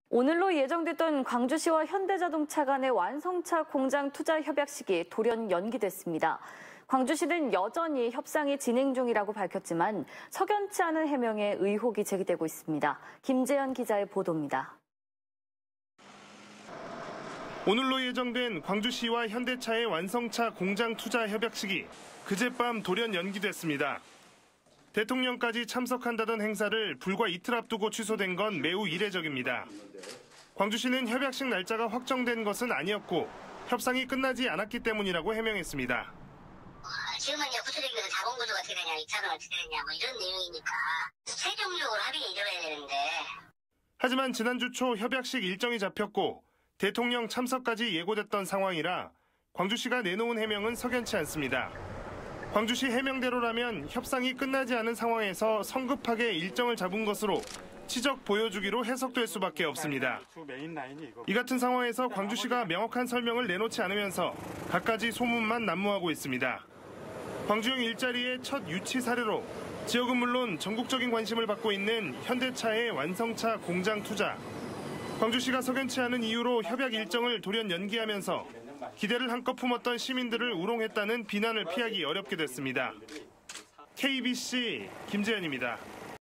오늘로 예정됐던 광주시와 현대자동차 간의 완성차 공장 투자 협약식이 돌연 연기됐습니다. 광주시는 여전히 협상이 진행 중이라고 밝혔지만 석연치 않은 해명에 의혹이 제기되고 있습니다. 김재현 기자의 보도입니다. 오늘로 예정된 광주시와 현대차의 완성차 공장 투자 협약식이 그젯밤 돌연 연기됐습니다. 대통령까지 참석한다던 행사를 불과 이틀 앞두고 취소된 건 매우 이례적입니다. 광주시는 협약식 날짜가 확정된 것은 아니었고 협상이 끝나지 않았기 때문이라고 해명했습니다. 지금은 이제 구체적인 자본구조가 어떻게 되냐, 2차는 어떻게 되냐, 이런 내용이니까 최종적으로 합의가 이루어야 되는데. 하지만 지난주 초 협약식 일정이 잡혔고 대통령 참석까지 예고됐던 상황이라 광주시가 내놓은 해명은 석연치 않습니다. 광주시 해명대로라면 협상이 끝나지 않은 상황에서 성급하게 일정을 잡은 것으로 치적 보여주기로 해석될 수밖에 없습니다. 이 같은 상황에서 광주시가 명확한 설명을 내놓지 않으면서 갖가지 소문만 난무하고 있습니다. 광주형 일자리의 첫 유치 사례로 지역은 물론 전국적인 관심을 받고 있는 현대차의 완성차 공장 투자. 광주시가 석연치 않은 이유로 협약 일정을 돌연 연기하면서 기대를 한껏 품었던 시민들을 우롱했다는 비난을 피하기 어렵게 됐습니다. KBC 김재현입니다.